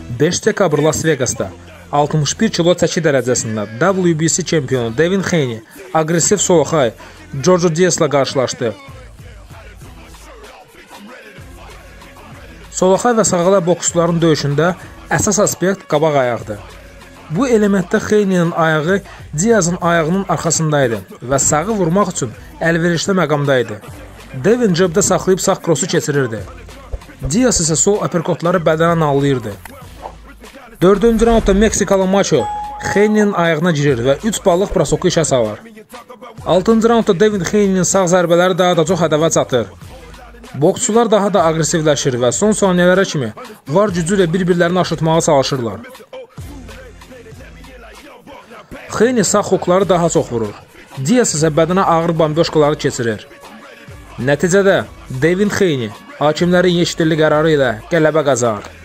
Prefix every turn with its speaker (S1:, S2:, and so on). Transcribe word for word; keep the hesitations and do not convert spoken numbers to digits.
S1: beş dekabr Las Vegasda altmış bir kilo çəki dərəcəsində W B C çempionu Devin Haney aqressiv Soloxay George Diaz'la qarşılaşdı. Soloxay və sağala boksçuların döyüşündə əsas aspekt qabaq ayaqdır. Bu elementdə Haney'nin ayağı Diaz'ın ayağının arxasındaydı və sağı vurmaq üçün əlverişli məqamdaydı. Devin cəbdə saxlayıb sağ krosu keçirirdi. Diaz isə sol aperkotları bədənə nallayırdı. dördüncü raundda Meksikalı Macho Haney'nin ayağına girir və üç ballıq prosoku işə salır. altıncı raundda Devin Haney'nin sağ zərbələri daha da çox hədəfə çatır. Boksçular daha da aqressivləşir və son saniyələrə kimi var gücü ilə bir-birlərini aşıtmağa çalışırlar. Haney sağ hokları daha çox vurur. Diaz isə bədənə ağır bamboşkaları keçirir. Nəticədə Devin Haney hakimlərin yeşdirli qərarı ilə qələbə qazanır.